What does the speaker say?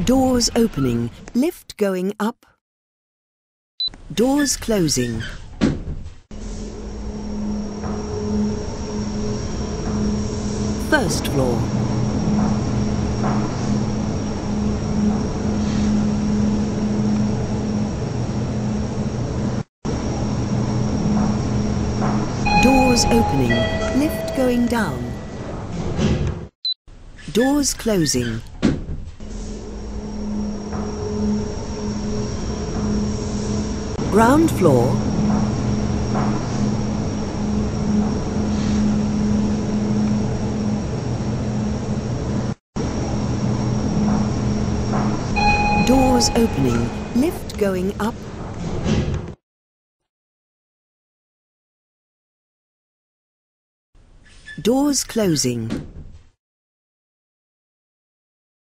Doors opening, lift going up. Doors closing. First floor. Doors opening, lift going down. Doors closing. Ground floor. Doors opening, lift going up. Doors closing.